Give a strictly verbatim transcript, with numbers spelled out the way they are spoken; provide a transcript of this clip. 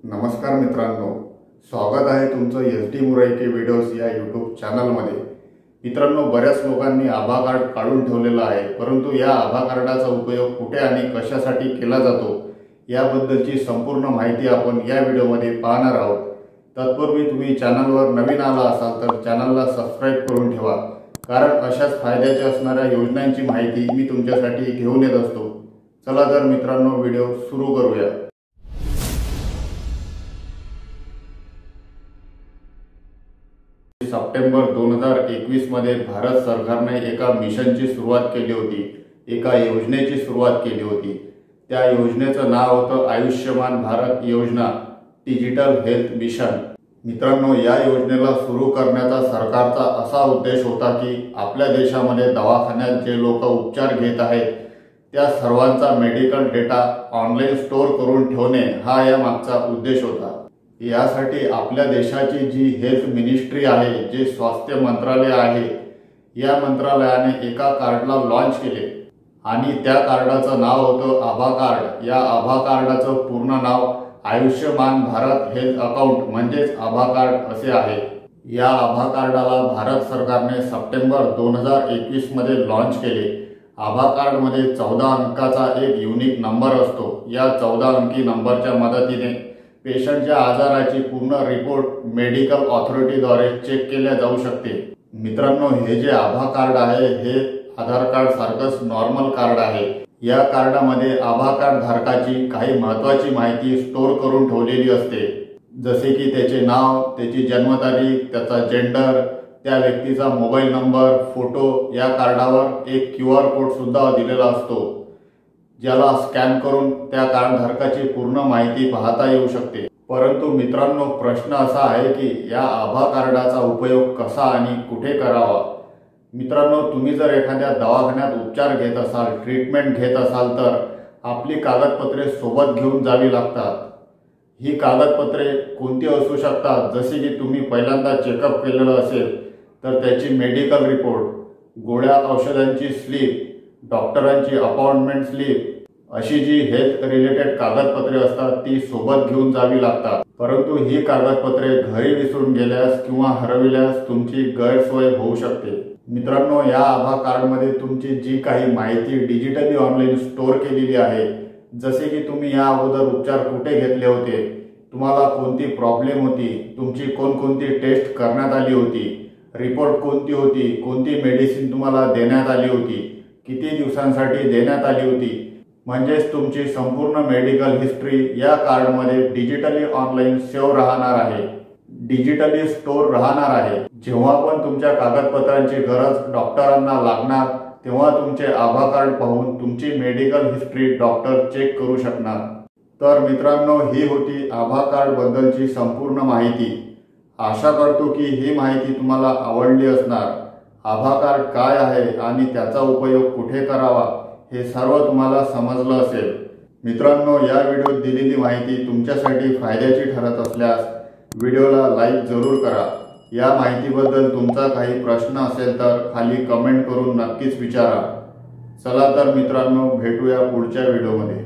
नमस्कार मित्रांनो, स्वागत आहे तुमचं एस डी मुराईके व्हिडिओज या यूट्यूब चॅनलमध्ये। मित्रांनो, बऱ्याच लोकांनी आभा कार्ड काढून ठेवलेलं आहे, परंतु या आभा कार्डाचा उपयोग कुठे आणि कशासाठी केला जातो याबद्दलची संपूर्ण माहिती आपण या व्हिडिओमध्ये पाहणार आहोत। तत्पूर्वी तुम्ही चॅनलवर नवीन आला असाल तर चॅनलला सबस्क्राइब करून ठेवा, कारण अशाच फायद्याच्या असणाऱ्या योजनांची माहिती मी तुमच्यासाठी घेऊन येत असतो। चला तर मित्रांनो, व्हिडिओ सुरू करूया। सप्टेंबर दोन हजार एकवीस मध्ये भारत सरकारने एका मिशनची सुरुवात केली होती, एका योजनेची सुरुवात केली होती। त्या योजनेचं नाव होतं आयुष्यमान भारत योजना डिजिटल हेल्थ मिशन। मित्रांनो, या योजनेला सुरू करण्याचा सरकारचा असा उद्देश होता की आपल्या देशामध्ये दवाखान्यात जे लोक उपचार घेत आहेत त्या सर्वांचा मेडिकल डेटा ऑनलाईन स्टोर करून ठेवणे हा या मागचा उद्देश होता। यासाठी आपल्या देशाची जी हेल्थ मिनिस्ट्री आहे, जे स्वास्थ्य मंत्रालय आहे, या मंत्रालयाने एका कार्डला लॉन्च केले आणि त्या कार्डाचं नाव होतं आभा कार्ड। या आभा कार्डाचं पूर्ण नाव आयुष्यमान भारत हेल्थ अकाउंट म्हणजेच आभा कार्ड असे आहे। या आभा कार्डाला भारत सरकारने सप्टेंबर दोन हजार एकवीस मध्ये लॉन्च केले। आभा कार्ड मध्ये चौदा अंकाचा एक युनिक नंबर असतो। या चौदा अंकी नंबरच्या मदतीने पेशंटच्या आजाराची पूर्ण रिपोर्ट मेडिकल ऑथॉरिटीद्वारे चेक केल्या जाऊ शकते। मित्रांनो, हे जे आभा कार्ड आहे हे आधार कार्ड सारखंच नॉर्मल कार्ड आहे। या कार्डामध्ये आभा कार्ड धारकाची काही महत्त्वाची माहिती स्टोर करून ठेवलेली असते, जसे की त्याचे नाव, त्याची जन्मतारीख, त्याचा जेंडर, त्या व्यक्तीचा मोबाईल नंबर, फोटो। या कार्डावर एक क्यू आर कोड सुद्धा दिलेला असतो, ज्याला स्कॅन करून त्या कार्ड धारकाची पूर्ण माहिती पाहता येऊ शकते। परंतु मित्रांनो, प्रश्न असा आहे की या आभा कार्डाचा उपयोग कसा आणि कुठे करावा। मित्रांनो, तुम्ही जर एखाद्या दवाखान्यात उपचार घेत असाल, ट्रीटमेंट घेत असाल तर आपली कागदपत्रे सोबत घेऊन जावी लागतात। ही कागदपत्रे कोणती असू शकतात, जसे की तुम्ही पहिल्यांदा चेकअप केलेलं असेल तर त्याची मेडिकल रिपोर्ट, गोळ्या औषधांची स्लिप, डॉक्टरांची अपॉइंटमेंट स्लिप, अशी जी हेल्थ रिलेटेड कागदपत्रे असतात ती सोबत घेऊन जावी लागतात। परंतु ही कागदपत्रे घरी विसरून गेल्यास किंवा हरविल्यास तुमची गैरसोय होऊ शकते। मित्रांनो, या आभा कार्डमध्ये तुमची जी काही माहिती डिजिटली ऑनलाईन स्टोर केलेली आहे, जसे की तुम्ही या अगोदर उपचार कुठे घेतले होते, तुम्हाला कोणती प्रॉब्लेम होती, तुमची कोणकोणती टेस्ट करण्यात आली होती, रिपोर्ट कोणती होती, कोणती मेडिसिन तुम्हाला देण्यात आली होती, किती दिवसांसाठी देण्यात आली होती, म्हणजेच तुमची संपूर्ण मेडिकल हिस्ट्री या कार्डमध्ये डिजिटली ऑनलाईन सेव्ह राहणार आहे, डिजिटली स्टोर राहणार आहे। जेव्हा पण तुमच्या कागदपत्रांची गरज डॉक्टरांना लागणार तेव्हा तुमचे आभा कार्ड पाहून तुमची मेडिकल हिस्ट्री डॉक्टर चेक करू शकणार। तर मित्रांनो, ही होती आभा कार्ड बद्दलची संपूर्ण माहिती। आशा करतो की ही माहिती तुम्हाला आवडली असणार। आभा कार्ड काय आहे आणि त्याचा उपयोग कुठे करावा हे सर्व तुम्हाला समजलं असेल। मित्रांनो, या व्हिडिओत दिलेली माहिती तुमच्यासाठी फायद्याची ठरत असल्यास व्हिडिओला लाईक जरूर करा। या माहितीबद्दल तुमचा काही प्रश्न असेल तर खाली कमेंट करून नक्कीच विचारा। चला तर मित्रांनो, भेटूया पुढच्या व्हिडिओमध्ये।